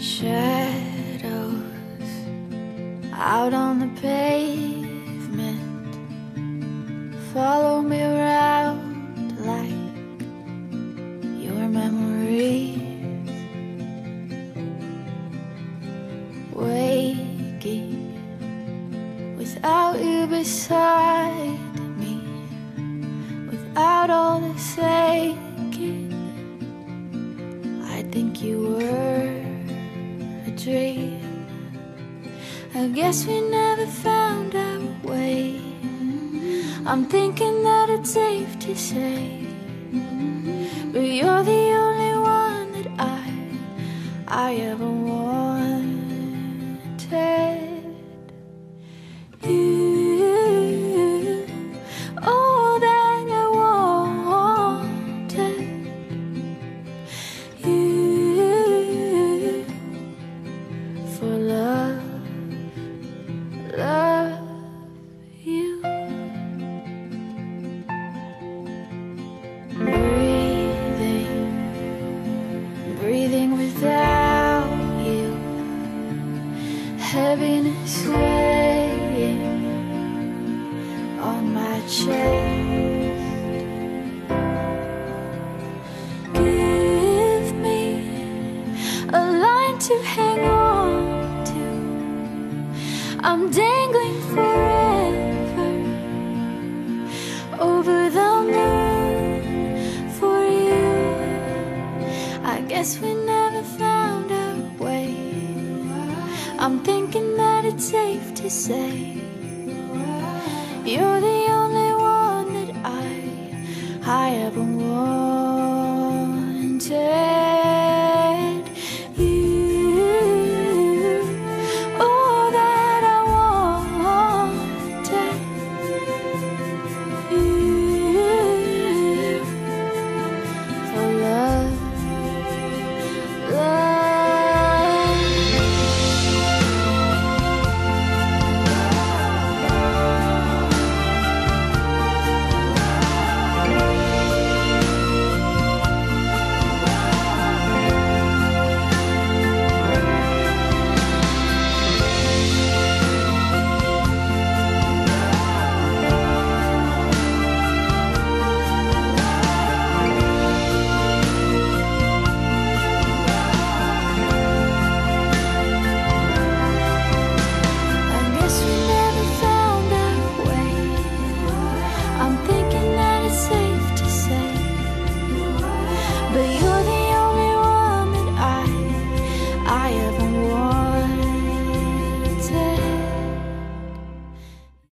Shadows out on the pavement follow me around like your memories. Waking without you beside me, without all this aching. I think you were a dream. I guess we never found our way. I'm thinking that it's safe to say, but you're the only one that I ever wanted. You, all that I wanted. You, for love you. Breathing without you, heaviness weighing on my chest. Give me a line to hang on to. I'm dangling forever over the moon for you. I guess we never found our way. I'm thinking that it's safe to say, you're the only one that I ever